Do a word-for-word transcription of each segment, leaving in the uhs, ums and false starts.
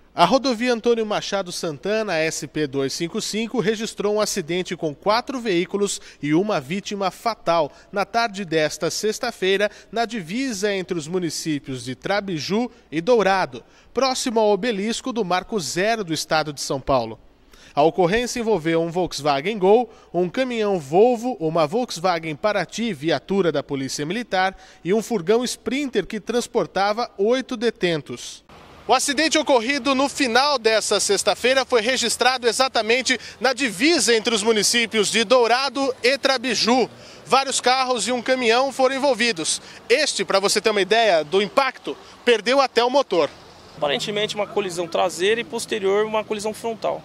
A rodovia Antônio Machado Santana, S P duzentos e cinquenta e cinco, registrou um acidente com quatro veículos e uma vítima fatal na tarde desta sexta-feira, na divisa entre os municípios de Trabiju e Dourado, próximo ao obelisco do Marco Zero do estado de São Paulo. A ocorrência envolveu um Volkswagen Gol, um caminhão Volvo, uma Volkswagen Paraty, viatura da Polícia Militar, e um furgão Sprinter que transportava oito detentos. O acidente ocorrido no final dessa sexta-feira foi registrado exatamente na divisa entre os municípios de Dourado e Trabiju. Vários carros e um caminhão foram envolvidos. Este, para você ter uma ideia do impacto, perdeu até o motor. Aparentemente uma colisão traseira e posterior uma colisão frontal,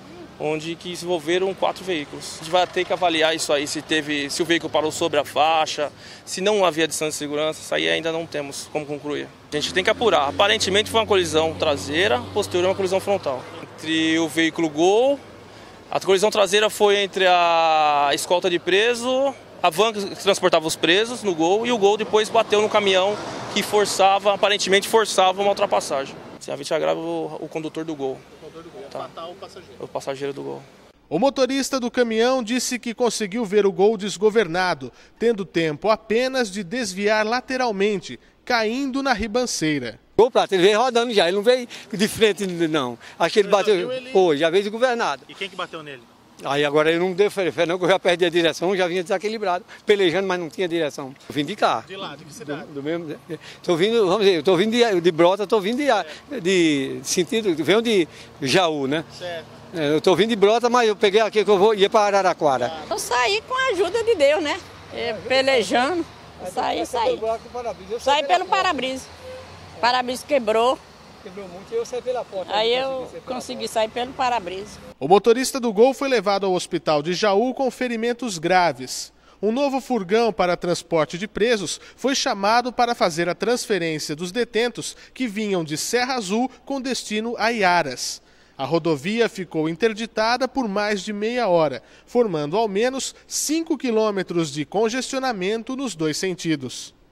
onde que se envolveram quatro veículos. A gente vai ter que avaliar isso aí, se, teve, se o veículo parou sobre a faixa, se não havia distância de segurança, isso aí ainda não temos como concluir. A gente tem que apurar. Aparentemente foi uma colisão traseira, posterior uma colisão frontal. Entre o veículo Gol, a colisão traseira foi entre a escolta de preso, a van que transportava os presos no Gol, e o Gol depois bateu no caminhão que forçava, aparentemente forçava uma ultrapassagem. A vítima grave o, o condutor do Gol. O condutor do Gol. Tá. Fatal o passageiro. O passageiro do Gol. O motorista do caminhão disse que conseguiu ver o Gol desgovernado, tendo tempo apenas de desviar lateralmente, caindo na ribanceira. O prato, ele veio rodando já, ele não veio de frente não. Acho que ele bateu, ele... Pô, já veio desgovernado. E quem que bateu nele? Aí agora ele não deu fé, não, que eu já perdi a direção, já vinha desequilibrado, pelejando, mas não tinha direção. Eu vim de carro. De lá, de que cidade? Do, do mesmo, tô vindo, vamos dizer, estou vindo de, de Brota, estou vindo de, de, de sentido, venho de Jaú, né? Certo. Eu estou vindo de Brota, mas eu peguei aqui que eu vou, ia para Araraquara. Eu saí com a ajuda de Deus, né? Pelejando, eu saí, saí. Saí pelo para-brisa. O para-brisa quebrou. Quebrou muito e eu saí pela porta. Aí eu consegui sair pelo para-brisa. O motorista do Gol foi levado ao hospital de Jaú com ferimentos graves. Um novo furgão para transporte de presos foi chamado para fazer a transferência dos detentos que vinham de Serra Azul com destino a Iaras. A rodovia ficou interditada por mais de meia hora, formando ao menos cinco quilômetros de congestionamento nos dois sentidos.